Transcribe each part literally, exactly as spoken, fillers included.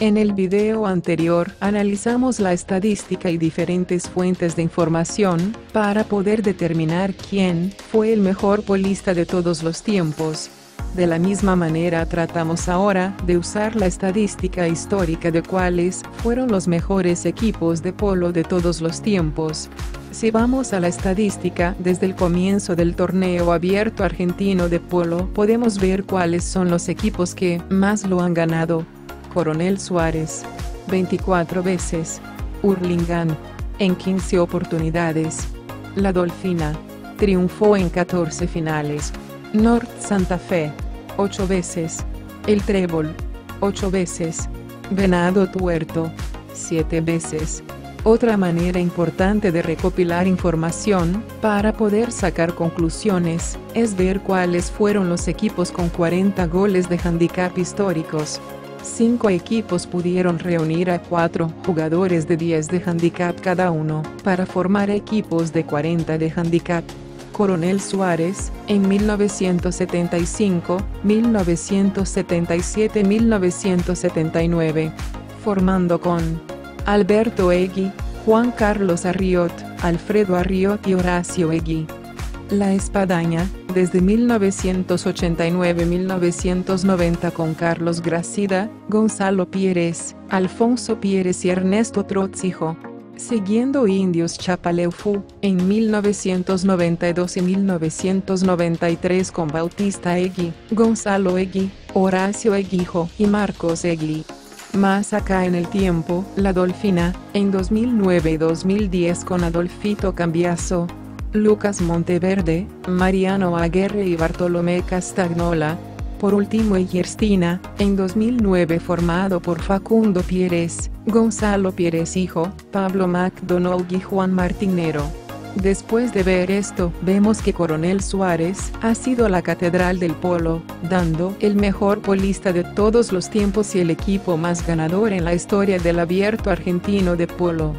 En el video anterior, analizamos la estadística y diferentes fuentes de información, para poder determinar quién fue el mejor polista de todos los tiempos. De la misma manera tratamos ahora de usar la estadística histórica de cuáles fueron los mejores equipos de polo de todos los tiempos. Si vamos a la estadística desde el comienzo del torneo abierto argentino de polo, podemos ver cuáles son los equipos que más lo han ganado. Coronel Suárez, veinticuatro veces. Hurlingham, en quince oportunidades. La Dolfina, triunfó en catorce finales. North Santa Fe, ocho veces. El Trébol, ocho veces. Venado Tuerto, siete veces. Otra manera importante de recopilar información, para poder sacar conclusiones, es ver cuáles fueron los equipos con cuarenta goles de handicap históricos. Cinco equipos pudieron reunir a cuatro jugadores de diez de handicap cada uno, para formar equipos de cuarenta de handicap. Coronel Suárez, en mil novecientos setenta y cinco, mil novecientos setenta y siete, mil novecientos setenta y nueve, formando con Alberto Egui, Juan Carlos Arriot, Alfredo Arriot y Horacio Egui. La Espadaña, desde mil novecientos ochenta y nueve a mil novecientos noventa con Carlos Gracida, Gonzalo Pérez, Alfonso Pérez y Ernesto Trotzijo. Siguiendo Indios Chapaleufú, en mil novecientos noventa y dos y mil novecientos noventa y tres con Bautista Egui, Gonzalo Egui, Horacio Eguijo y Marcos Egui. Más acá en el tiempo, La Dolfina, en dos mil nueve y dos mil diez con Adolfito Cambiaso, Lucas Monteverde, Mariano Aguirre y Bartolomé Castagnola. Por último Eyerstina, en dos mil nueve formado por Facundo Pérez, Gonzalo Pérez hijo, Pablo McDonald y Juan Martinero. Después de ver esto, vemos que Coronel Suárez ha sido la catedral del polo, dando el mejor polista de todos los tiempos y el equipo más ganador en la historia del abierto argentino de polo.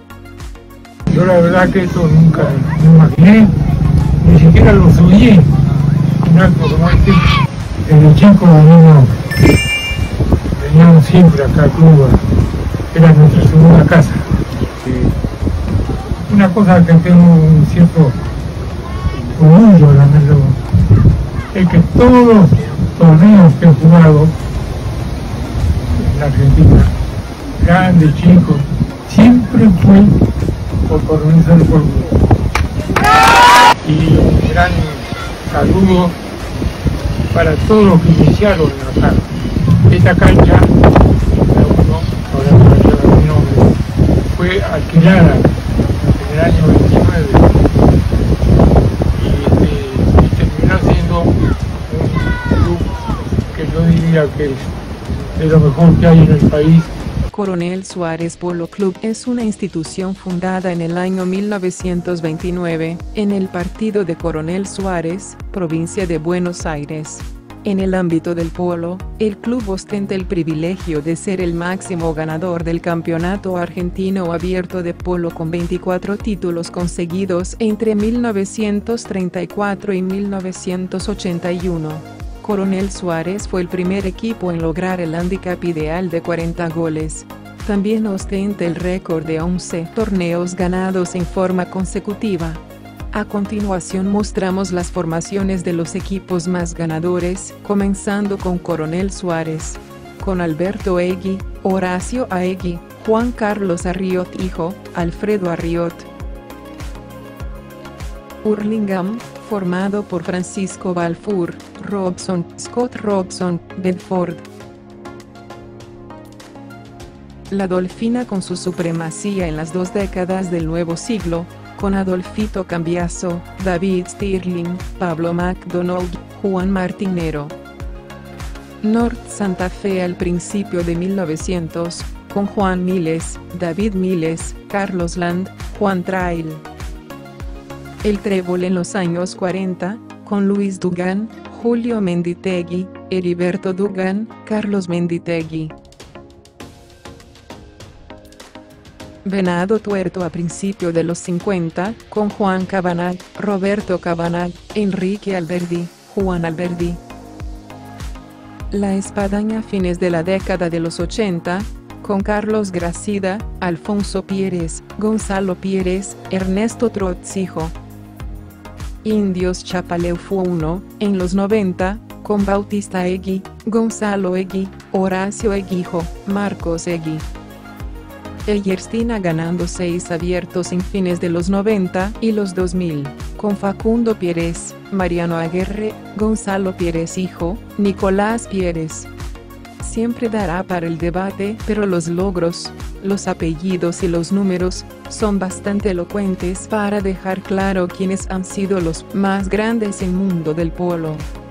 Yo la verdad que esto nunca me imaginé, ni siquiera lo soñé, un acto como este. Desde chico venimos, veníamos siempre acá a Cuba, era nuestra segunda casa. Una cosa que tengo un cierto orgullo, la verdad, es que todos los torneos que he jugado en la Argentina, grandes, chicos, siempre fue por Coronel Suárez por Cuba. Y un gran saludo para todos los que iniciaron acá. Esta cancha, ahora no me acuerdo el nombre, fue alquilada en el año veintinueve y, este, y terminó siendo un club que yo diría que es de lo mejor que hay en el país. Coronel Suárez Polo Club es una institución fundada en el año mil novecientos veintinueve, en el partido de Coronel Suárez, provincia de Buenos Aires. En el ámbito del polo, el club ostenta el privilegio de ser el máximo ganador del campeonato argentino abierto de polo con veinticuatro títulos conseguidos entre mil novecientos treinta y cuatro y mil novecientos ochenta y uno. Coronel Suárez fue el primer equipo en lograr el handicap ideal de cuarenta goles. También ostenta el récord de once torneos ganados en forma consecutiva. A continuación mostramos las formaciones de los equipos más ganadores, comenzando con Coronel Suárez. Con Alberto Egui, Horacio Egui, Juan Carlos Arriot hijo, Alfredo Arriot. Hurlingham, formado por Francisco Balfour, Robson, Scott Robson, Bedford. La Dolfina con su supremacía en las dos décadas del nuevo siglo, con Adolfito Cambiaso, David Stirling, Pablo McDonald, Juan Martinero. North Santa Fe al principio de mil novecientos, con Juan Miles, David Miles, Carlos Land, Juan Trail. El Trébol en los años cuarenta, con Luis Dugan, Julio Menditegui, Heriberto Dugan, Carlos Menditegui. Venado Tuerto a principio de los cincuenta, con Juan Cabanag, Roberto Cabanag, Enrique Alberdi, Juan Alberdi. La Espadaña a fines de la década de los ochenta, con Carlos Gracida, Alfonso Pieres, Gonzalo Pieres, Ernesto Trotzijo. Indios Chapaleu fue uno, en los noventa, con Bautista Egui, Gonzalo Egui, Horacio Eguijo, Marcos Egui. Eyerstina ganando seis abiertos en fines de los noventa y los dos mil, con Facundo Pieres, Mariano Aguirre, Gonzalo Pieres hijo, Nicolás Pieres. Siempre dará para el debate, pero los logros, los apellidos y los números, son bastante elocuentes para dejar claro quiénes han sido los más grandes en el mundo del polo.